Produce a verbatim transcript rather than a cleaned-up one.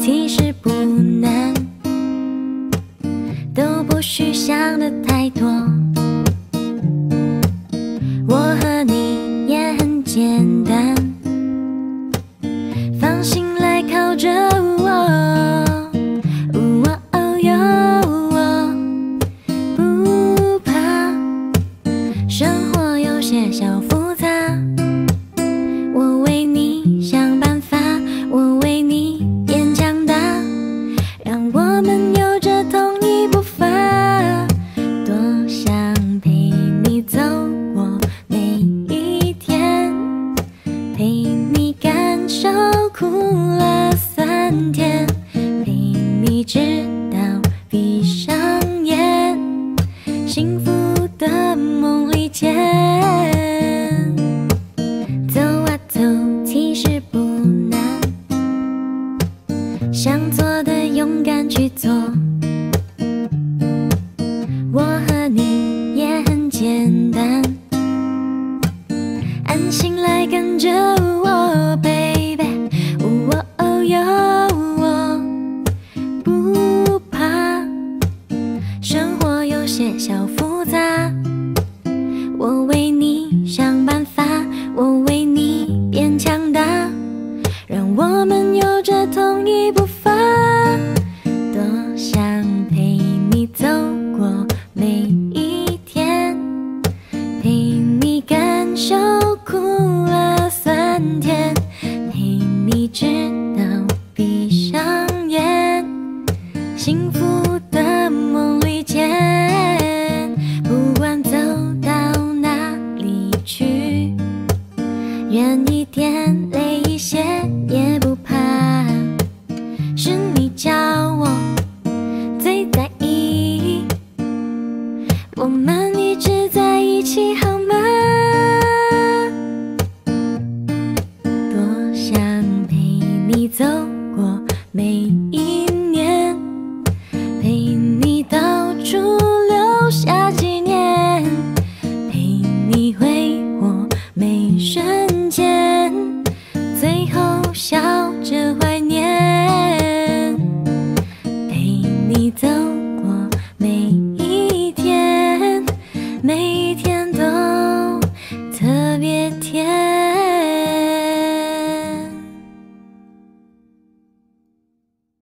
其实不难，都不需想得太多。我和你也很简单，放心来靠着我。哦哦哟，不怕，生活有些小复杂，我为你想办法，我为你变强大，让我们有着同一步伐。多想陪你走过每一天，陪你感受苦辣酸甜，陪你直到闭上眼，幸福的梦里见。走啊走，其实不难，想做的勇敢去做。我和你也很简单，安心来跟着